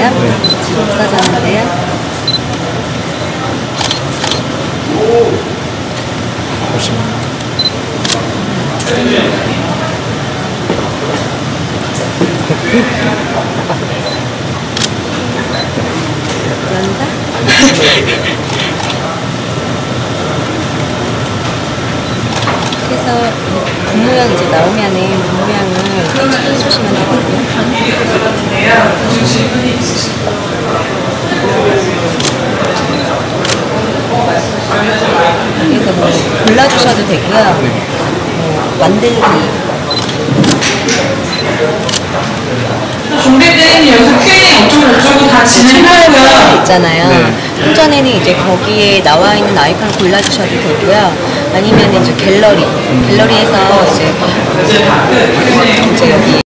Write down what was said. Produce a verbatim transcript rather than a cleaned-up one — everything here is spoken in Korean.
지금 없어졌는데요. 연사? 그래서 분모양 이제 나오면은 분모양을 해주시면 되거든요. 그래서 뭐 골라주셔도 되고요. 뭐 만들기. 공대는 여기서 큐앤에이 어쩌고 저쩌고 다 진행하고요. 있잖아요. 네. 전에는 이제 거기에 나와 있는 아이콘을 골라주셔도 되고요. 아니면 이제 갤러리, 갤러리에서 이제, 이제 여기